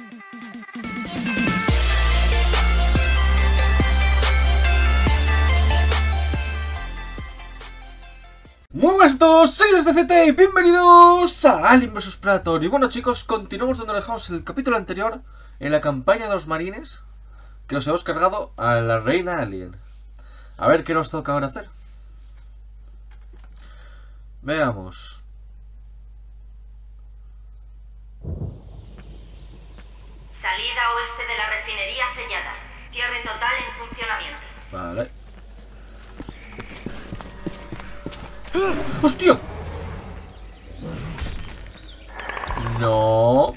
Muy buenas a todos, soy desde CT y bienvenidos a Alien vs Predator. Y bueno chicos, continuamos donde dejamos el capítulo anterior, en la campaña de los marines, que nos hemos cargado a la reina alien. A ver qué nos toca ahora hacer. Veamos. Salida oeste de la refinería sellada. Cierre total en funcionamiento. Vale. ¡Hostia! No.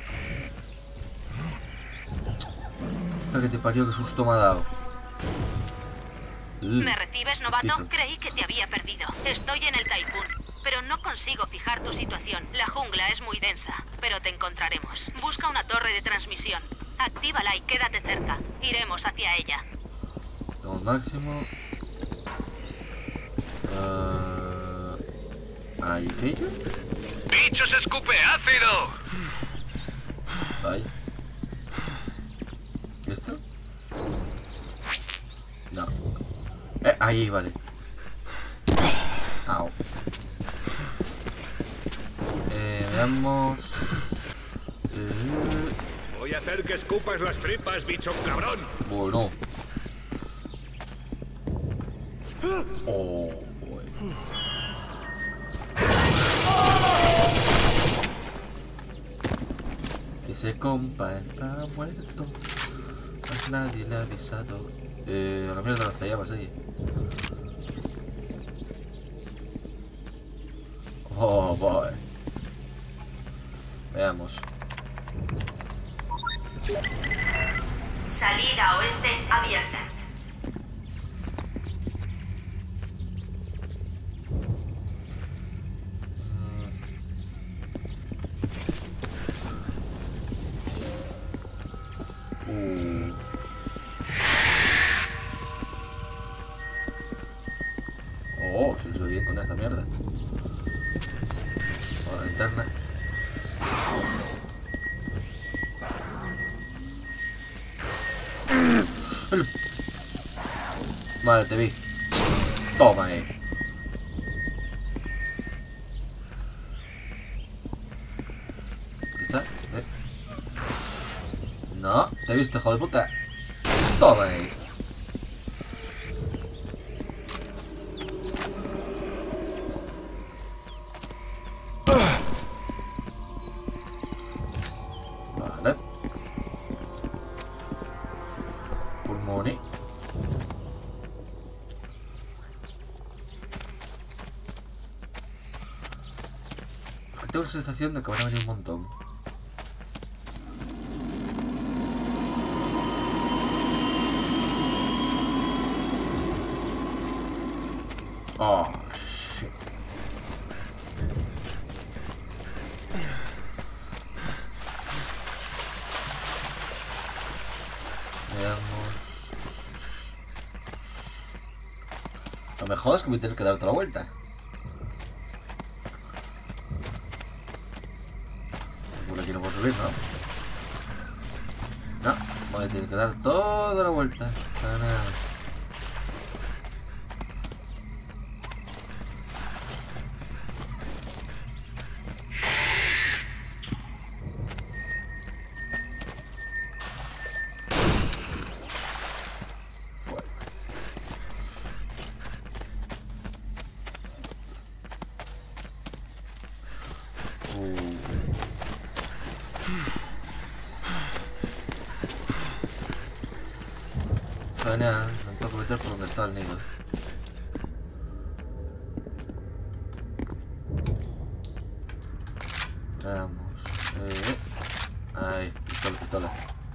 Puta que te parió, qué susto me ha dado. ¿Me recibes, novato? Hostia. Creí que te había perdido. Estoy en el Typhoon, pero no consigo fijar tu situación. La jungla es muy densa, pero te encontraremos. Busca una torre de transmisión. Actívala y quédate cerca. Iremos hacia ella. Tengo el máximo. ¿Ahí aquello? ¡Bichos escupe ácido! Ahí. ¿Esto? No. Ahí, vale. Au. Veamos. Voy a hacer que escupas las tripas, bicho cabrón. Bueno. Oh, bueno. Ese compa está muerto. Más nadie le ha avisado. A la mierda las llamas ahí. Oh boy. Veamos. Salida oeste abierta. Oh, se lo bien con esta mierda. Ahora linterna. Vale, te vi. Toma, Aquí está. No, te he visto, hijo de puta. Toma ahí. Vale. Pulmoni. Tengo la sensación de que van a venir un montón. Oh, shit. Veamos. No me jodas que voy a tener que dar otra vuelta. Por aquí no puedo subir, ¿no? No, voy a tener que dar toda la vuelta. Para nada. Genial, me tengo que meter por donde está el nido. Vamos. Ahí, pistola, pistola.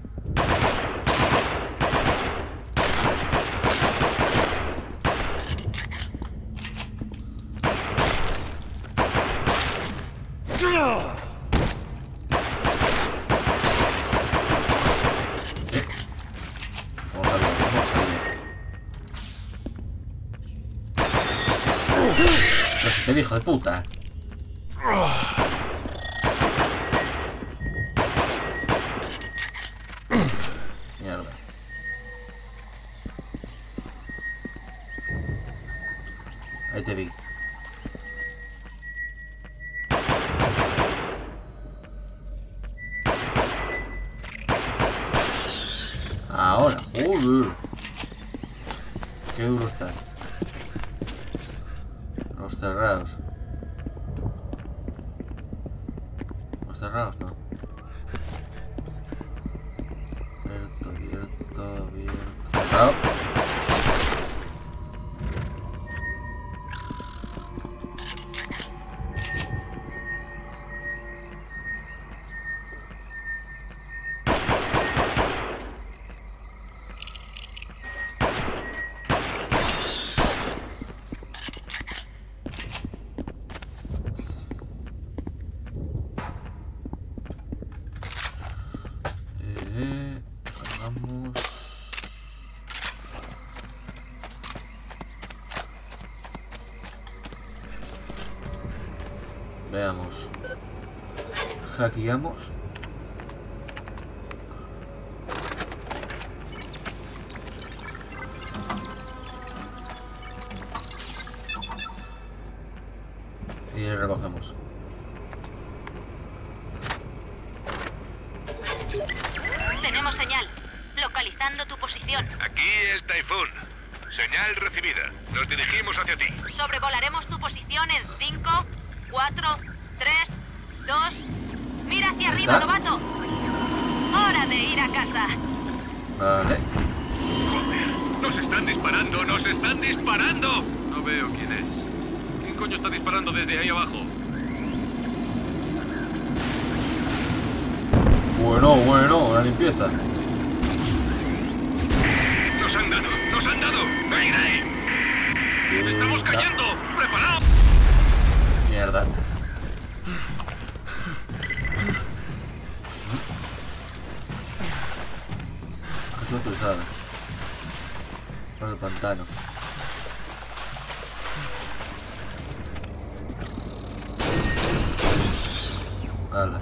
Pero si te vi, hijo de puta. Ahí te vi. Ahora, joder. Qué duro está. Los cerrados. Los cerrados no. Abierto, abierto, abierto. Cerrado. Veamos. Hackeamos. Y recogemos. Tenemos señal. Localizando tu posición. Aquí el Typhoon. Señal recibida. Nos dirigimos hacia ti. Sobrevolaremos tu posición en 5, 4, 3, 2... ¡Mira hacia arriba, ¿Está? novato! ¡Hora de ir a casa! Vale. Joder. Nos están disparando. Nos están disparando. No veo quién es. ¿Quién coño está disparando desde ahí abajo? Bueno, la limpieza. Nos han dado. Nos han dado. ¡Aire! ¡Estamos cayendo! ¡Preparaos! Mierda. Es autorizada. Por el pantano. Hala.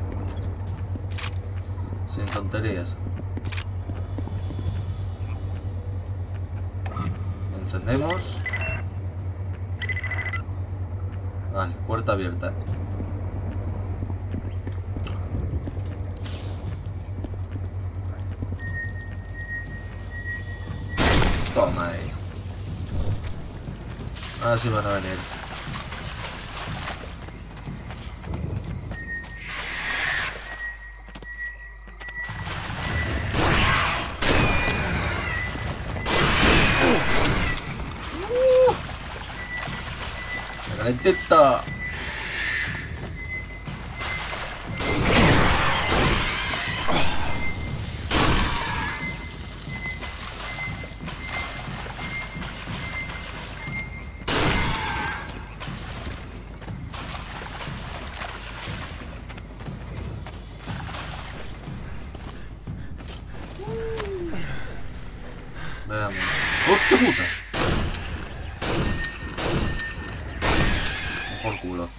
Sin tonterías. Encendemos. Vale, puerta abierta. Toma ahí. Ahora sí van a venir. ¡Calentita! Veamos. ¡Hostia puta! Por culo.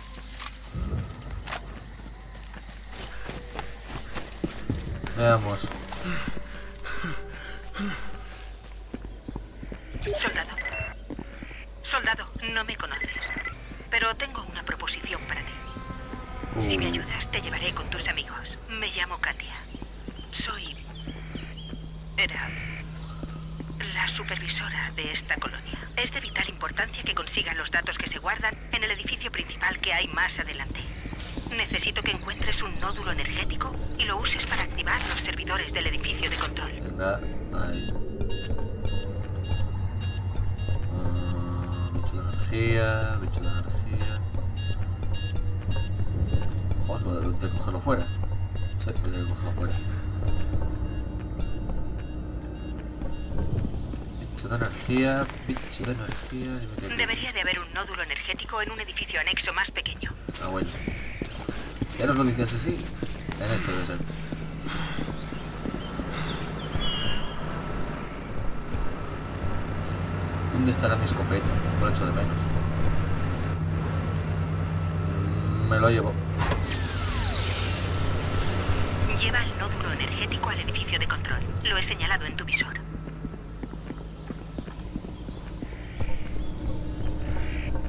Veamos. Soldado. Soldado, no me conoces. Pero tengo una proposición para ti. Si me ayudas, te llevaré con tus amigos. Me llamo Katia. Era la supervisora de esta colonia. Es de vital importancia que consigan los datos que se guardan en el edificio principal que hay más adelante. Necesito que encuentres un nódulo energético y lo uses para activar los servidores del edificio de control. Venga, ahí. Bicho de energía, bicho de energía. Joder, voy a cogerlo fuera. Sí, voy a cogerlo fuera. Bicho de energía, bicho de energía. Debería de haber un nódulo energético en un edificio anexo más pequeño. Ah, bueno. Ya nos lo dices así. En este debe ser. ¿Dónde estará mi escopeta? Por lo echo de menos. Me lo llevo. Lleva el nódulo energético al edificio de control. Lo he señalado en tu visor.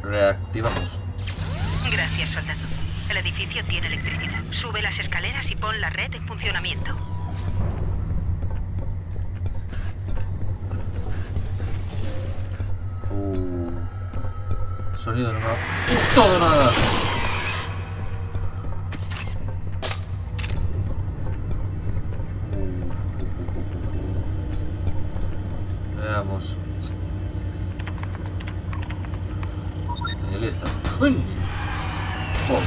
Reactivamos. Gracias, soldado. El edificio tiene electricidad. Sube las escaleras y pon la red en funcionamiento. Sonido no me va. ¡Es todo nada! Veamos. Y listo. ¡Uy! Oh.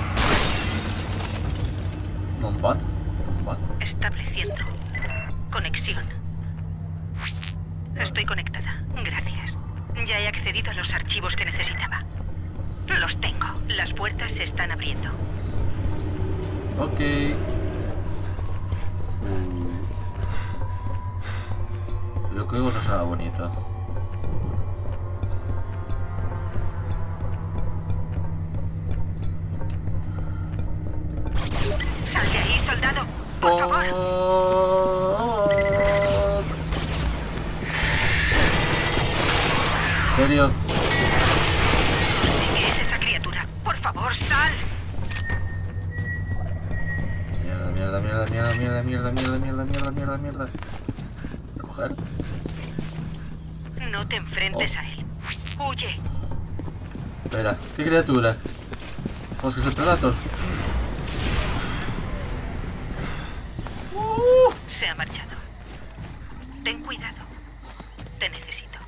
Mombat. Estableciendo conexión. Estoy conectada. Gracias. Ya he accedido a los archivos que necesitaba. Los tengo. Las puertas se están abriendo. Ok. Lo que digo no es nada bonito. Sal de ahí, soldado. Por favor. ¿En serio? ¿Qué es esa criatura? Por favor, sal. Mierda. Recoger. No te enfrentes a él. Huye. Espera, ¿qué criatura? ¿Cómo es que es el Predator? Se ha marchado. Ten cuidado. Te necesito.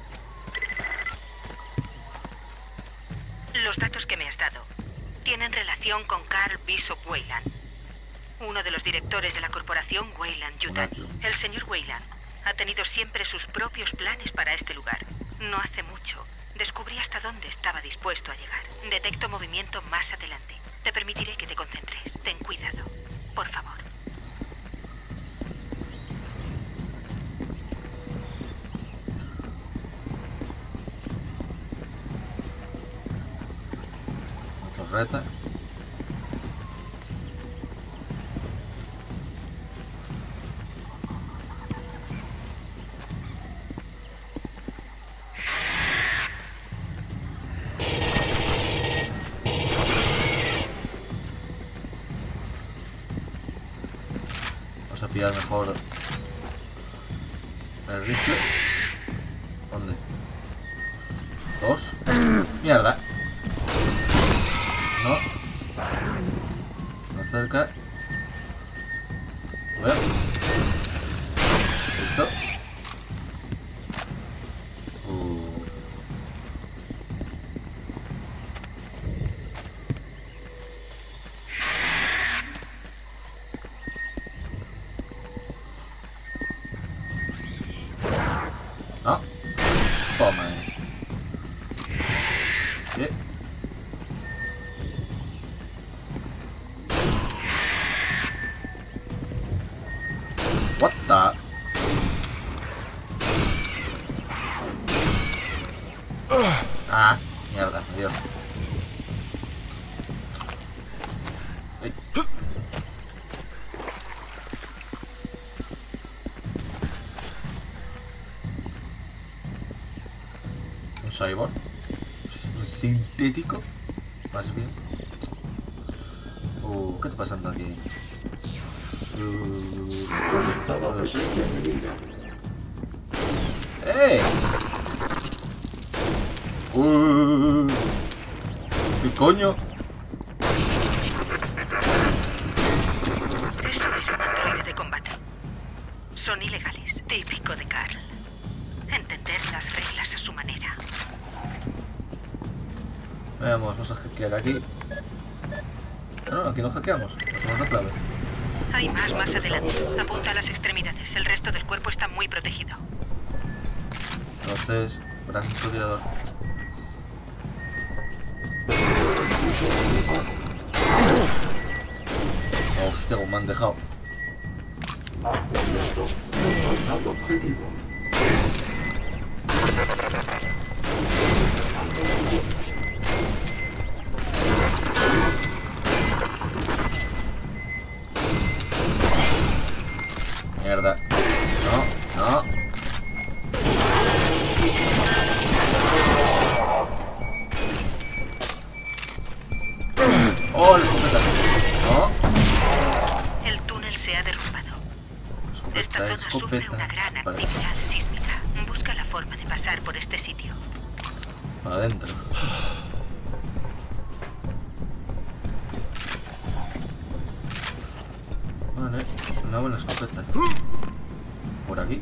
Los datos que me has dado tienen relación con Carl Bishop Weyland, uno de los directores de la corporación Weyland-Yutani. El señor Weyland ha tenido siempre sus propios planes para este lugar. No hace mucho descubrí hasta dónde estaba dispuesto a llegar. Detecto movimiento más adelante. Te permitiré que te concentres. Ten cuidado, por favor. Reta. Vamos a pillar mejor el rifle. ¿Dónde? ¿Dos? ¡Mierda! No. Más cerca. Lo veo. Listo. No. Toma. ¿Qué? What the? Ah, mierda, adiós. Ay. Un cyborg. Un sintético. Más bien. ¿Qué está pasando aquí? ¡Eh! ¿Qué coño? Eso era un androide de combate. Son ilegales, típico de Carl. Entender las reglas a su manera. Veamos, vamos a hackear aquí. No, aquí no hackeamos. Hacemos la clave. Hay más adelante. Apunta a las extremidades. El resto del cuerpo está muy protegido. Entonces, francotirador. Hostia, cómo me han dejado. Mierda. No. ¡Oh, la escopeta! ¡No! El túnel se ha derrumbado. Esta zona Escopeta. sufre una gran Vale. actividad sísmica. Busca la forma de pasar por este sitio. Adentro. Vale, una buena escopeta. Por aquí.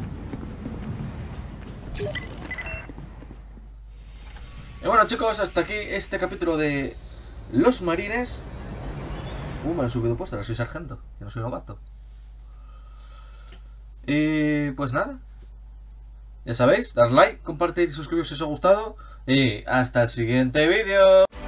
Y bueno, chicos, hasta aquí este capítulo de Los Marines. Me han subido puesto, ahora soy sargento, yo no soy novato. Y pues nada. Ya sabéis, dar like, compartir y suscribiros si os ha gustado. Y hasta el siguiente vídeo.